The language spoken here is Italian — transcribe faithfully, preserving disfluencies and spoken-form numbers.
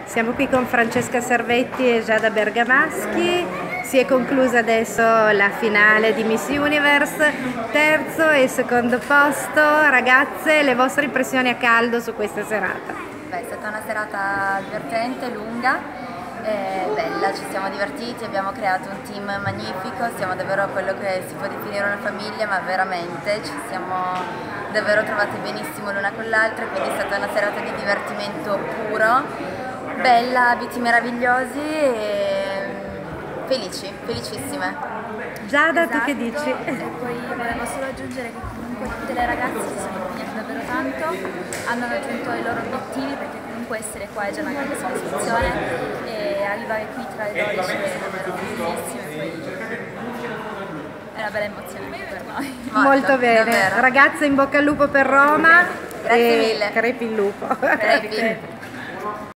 Siamo qui con Francesca Servetti e Giada Bergamaschi. Si è conclusa adesso la finale di Miss Universe, terzo e secondo posto. Ragazze, le vostre impressioni a caldo su questa serata? Beh, è stata una serata divertente, lunga, e bella, ci siamo divertiti, abbiamo creato un team magnifico, siamo davvero quello che si può definire una famiglia, ma veramente ci siamo davvero trovate benissimo l'una con l'altra, quindi è stata una serata di divertimento puro, bella, abiti meravigliosi e felici, felicissime. Giada, Esatto. tu che dici? E poi volevo solo aggiungere che comunque tutte le ragazze si sono impegnate davvero tanto, hanno raggiunto i loro obiettivi, perché comunque essere qua è già una grande soddisfazione e arrivare qui tra le dodici è davvero bellissimo, e poi è una bella emozione anche per noi. Molto, Molto bene. davvero. Ragazze, in bocca al lupo per Roma. Grazie e mille. Crepi il lupo. Crepi.